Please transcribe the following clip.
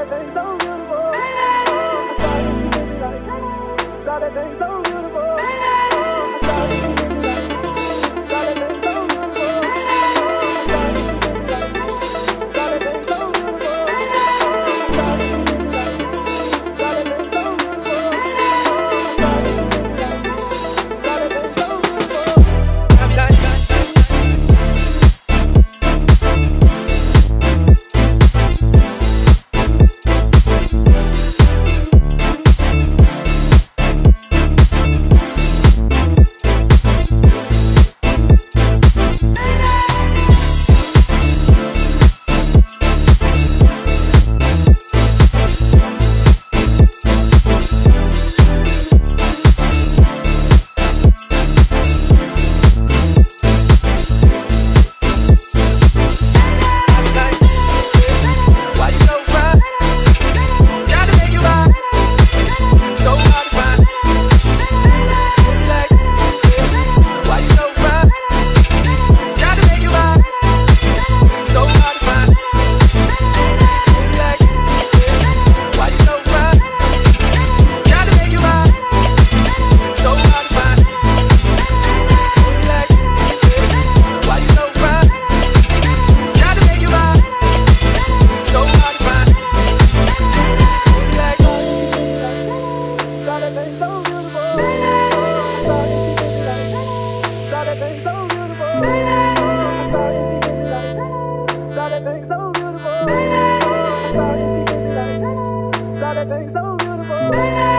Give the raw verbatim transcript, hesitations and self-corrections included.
thing so beautiful. I saw you, you made me like. Saw that thing so beautiful. I saw you, you made me like. Saw that thing so beautiful. I saw you, you made me like. Saw that thing so beautiful. I saw you, you made me like. Saw that thing so beautiful. I saw you, you made me like. Saw that thing so beautiful. I be like. Thing so beautiful.